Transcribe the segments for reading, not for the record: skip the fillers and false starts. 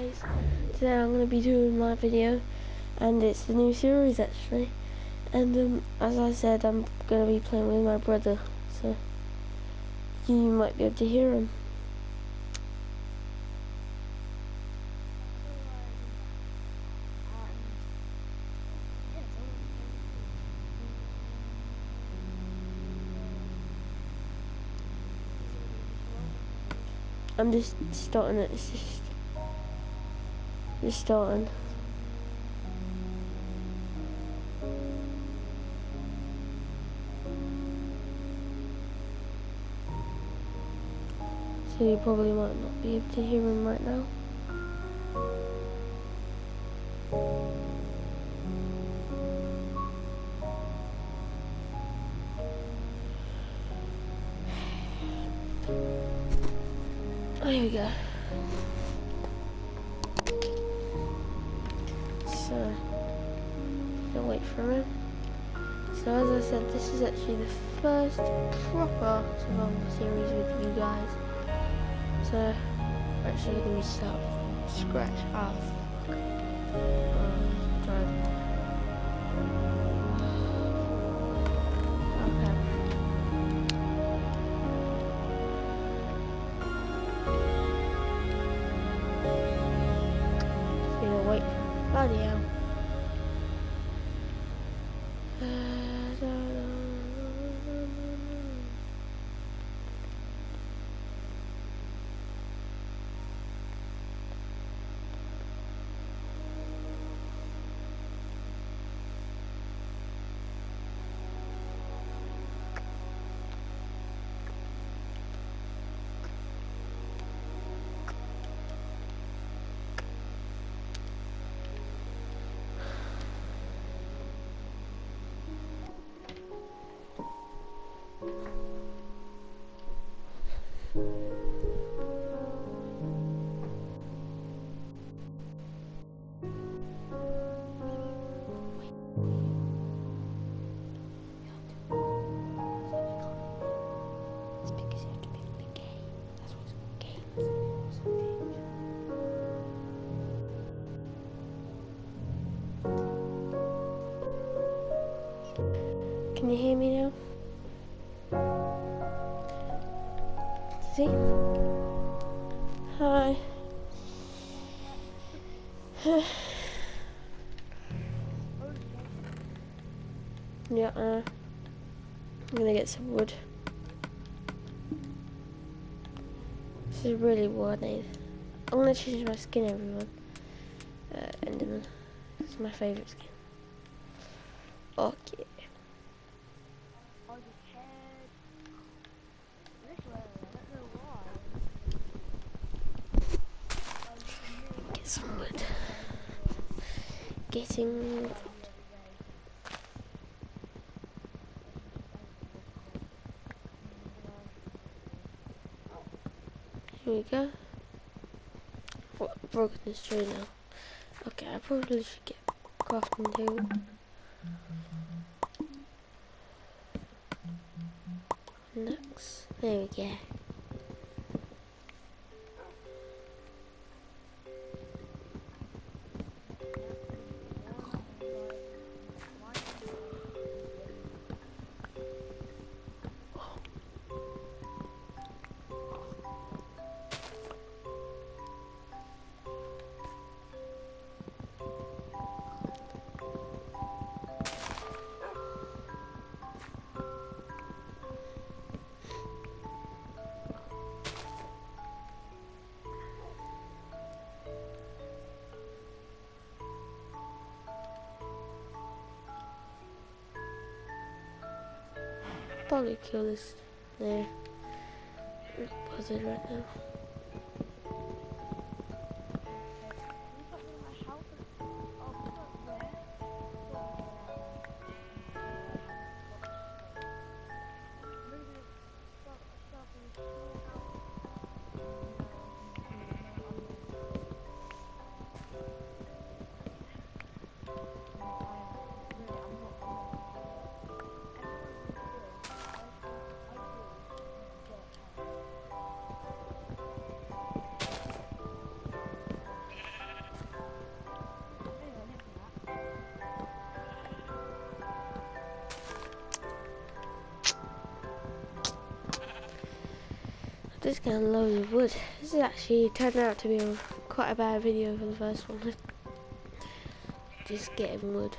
guys, today I'm going to be doing my video, and it's the new series actually, and as I said, I'm going to be playing with my brother, so you might be able to hear him. I'm just starting it, it's just starting. So you probably might not be able to hear him right now. There we go. So, I'll wait for him. So as I said, this is actually the first proper survival series with you guys. So, we're actually going to start from scratch. Ah, fuck. Okay. Wait, bloody hell. Can you hear me now? See? Hi. Yeah, I'm gonna get some wood. This is really what I need. I'm gonna change my skin, everyone. Enderman. It's my favourite skin. Okay. Get some wood. Getting wood. Here we go. What, I've broken this tree now. Okay, I probably should get crafting table. Next. There we go. Probably kill this there. Buzzard right now. Just getting loads of wood. This is actually turned out to be quite a bad video for the first one. Just getting wood.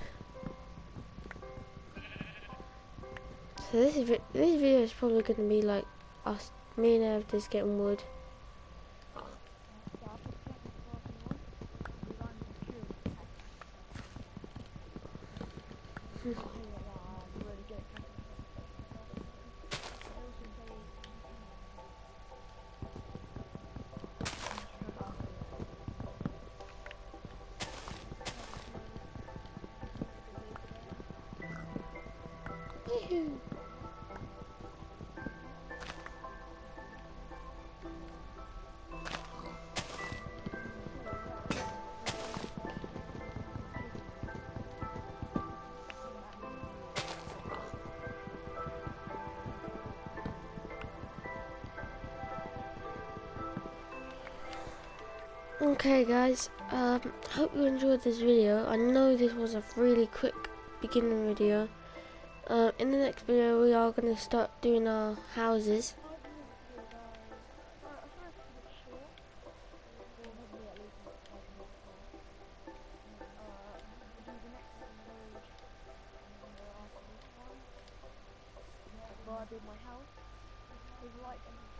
So this video is probably going to be like me and Ev just getting wood. Okay guys, hope you enjoyed this video. I know this was a really quick beginning video. In the next video we are going to start doing our houses. I did my house. Please like and